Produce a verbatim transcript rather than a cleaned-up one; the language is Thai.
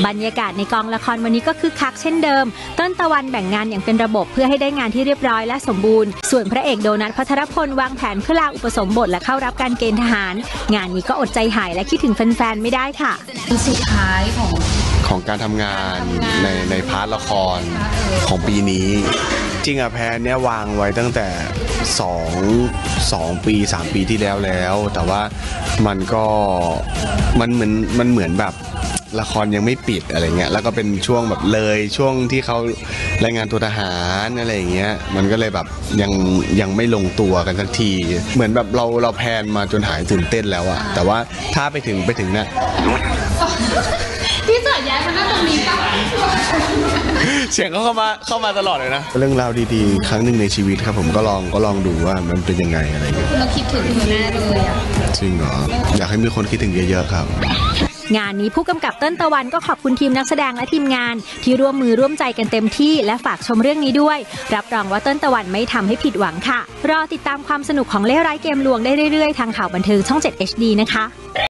บรรยากาศในกองละครวันนี้ก็คึกคักเช่นเดิมต้นตะวันแบ่งงานอย่างเป็นระบบเพื่อให้ได้งานที่เรียบร้อยและสมบูรณ์ส่วนพระเอกโดนัท ภัทรพลวางแผนเพื่อลาอุปสมบทและเข้ารับการเกณฑ์ทหารงานนี้ก็อดใจหายและคิดถึงแฟนๆไม่ได้ค่ะสุดท้ายของของการทำงานในในพาร์ทละครของปีนี้จริงอะแพนเนี่ยวางไว้ตั้งแต่สองสองปีสามปีที่แล้วแล้วแต่ว่ามันก็มันเหมือนมันเหมือนแบบละครยังไม่ปิดอะไรเงี้ยแล้วก็เป็นช่วงแบบเลยช่วงที่เขารายงานตัวทหารอะไรอย่างเงี้ยมันก็เลยแบบยังยังไม่ลงตัวกันสักทีเหมือนแบบเราเราแพนมาจนหายตื่นเต้นแล้วอะแต่ว่าถ้าไปถึงไปถึงเนี่ยพี่เสิร์ชย้ายมานั่งตรงนี้ป่ะเสียงเขาเข้ามาเข้ามาตลอดเลยนะเรื่องราวดีๆครั้งหนึ่งในชีวิตครับผมก็ลองก็ลองดูว่ามันเป็นยังไงอะไรเงี้ยเราคิดถึงเธอแน่เลยอ่ะจริงเหรออยากให้มีคนคิดถึงเยอะๆครับงานนี้ผู้กำกับเติ้ลตะวันก็ขอบคุณทีมนักแสดงและทีมงานที่ร่วมมือร่วมใจกันเต็มที่และฝากชมเรื่องนี้ด้วยรับรองว่าเติ้ลตะวันไม่ทำให้ผิดหวังค่ะรอติดตามความสนุกของเล่ห์ร้ายเกมลวงได้เรื่อยๆทางข่าวบันเทิงช่อง เจ็ด เอช ดี นะคะ